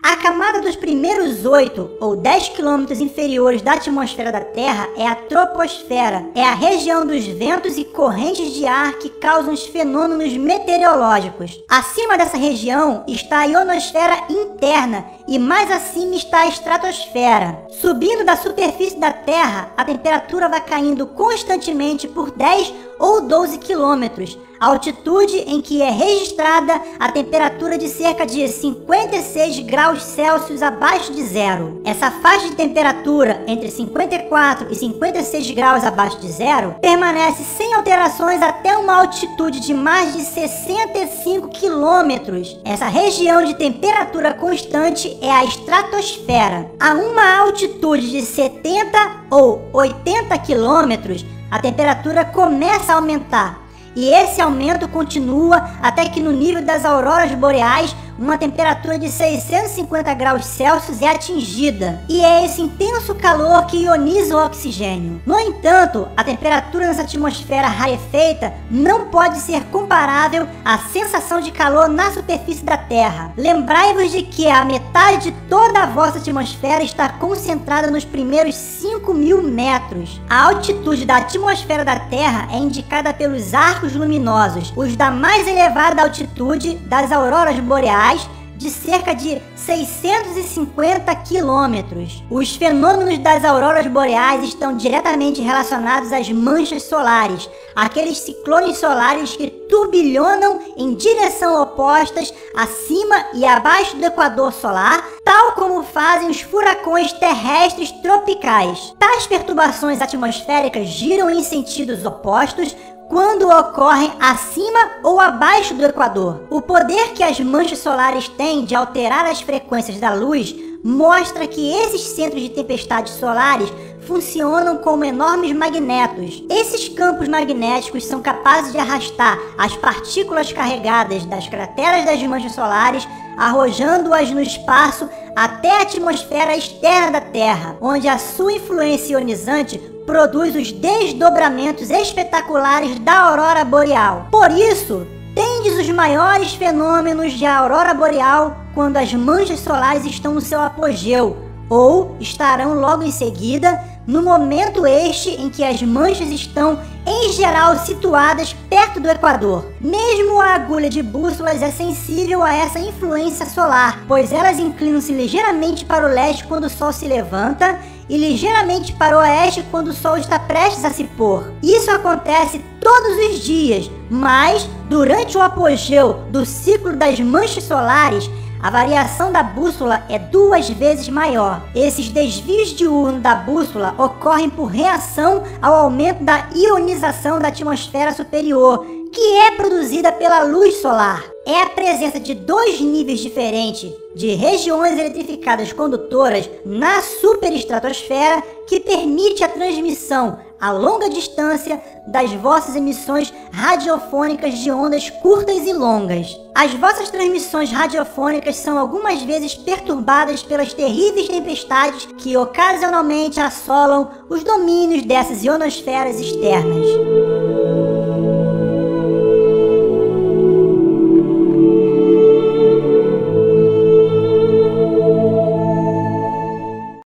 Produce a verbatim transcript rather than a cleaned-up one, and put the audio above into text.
A camada dos primeiros oito ou dez quilômetros inferiores da atmosfera da Terra é a troposfera. É a região dos ventos e correntes de ar que causam os fenômenos meteorológicos. Acima dessa região está a ionosfera interna e mais acima está a estratosfera. Subindo da superfície da Terra, a temperatura vai caindo constantemente por dez ou doze quilômetros, altitude em que é registrada a temperatura de cerca de cinquenta e seis graus Celsius abaixo de zero. Essa faixa de temperatura entre cinquenta e quatro e cinquenta e seis graus abaixo de zero permanece sem alterações até uma altitude de mais de sessenta e cinco quilômetros. Essa região de temperatura constante é a estratosfera. A uma altitude de setenta ou oitenta quilômetros, a temperatura começa a aumentar, e esse aumento continua até que no nível das auroras boreais uma temperatura de seiscentos e cinquenta graus Celsius é atingida, e é esse intenso calor que ioniza o oxigênio. No entanto, a temperatura nessa atmosfera rarefeita não pode ser comparável à sensação de calor na superfície da Terra. Lembrai-vos de que a metade de toda a vossa atmosfera está concentrada nos primeiros cinco mil metros. A altitude da atmosfera da Terra é indicada pelos arcos luminosos, os da mais elevada altitude das auroras boreais, de cerca de seiscentos e cinquenta quilômetros. Os fenômenos das auroras boreais estão diretamente relacionados às manchas solares, aqueles ciclones solares que turbilhonam em direção opostas acima e abaixo do equador solar, tal como fazem os furacões terrestres tropicais. Tais perturbações atmosféricas giram em sentidos opostos quando ocorrem acima ou abaixo do equador. O poder que as manchas solares têm de alterar as frequências da luz mostra que esses centros de tempestades solares funcionam como enormes magnetos. Esses campos magnéticos são capazes de arrastar as partículas carregadas das crateras das manchas solares, arrojando-as no espaço até a atmosfera externa da Terra, onde a sua influência ionizante produz os desdobramentos espetaculares da aurora boreal. Por isso, tendes os maiores fenômenos de aurora boreal quando as manchas solares estão no seu apogeu, ou estarão logo em seguida, no momento este em que as manchas estão, em geral, situadas perto do equador. Mesmo a agulha de bússolas é sensível a essa influência solar, pois elas inclinam-se ligeiramente para o leste quando o sol se levanta e ligeiramente para o oeste quando o sol está prestes a se pôr. Isso acontece todos os dias, mas durante o apogeu do ciclo das manchas solares, a variação da bússola é duas vezes maior. Esses desvios diurnos da bússola ocorrem por reação ao aumento da ionização da atmosfera superior, que é produzida pela luz solar. É a presença de dois níveis diferentes de regiões eletrificadas condutoras na superestratosfera que permite a transmissão a longa distância das vossas emissões radiofônicas de ondas curtas e longas. As vossas transmissões radiofônicas são algumas vezes perturbadas pelas terríveis tempestades que ocasionalmente assolam os domínios dessas ionosferas externas.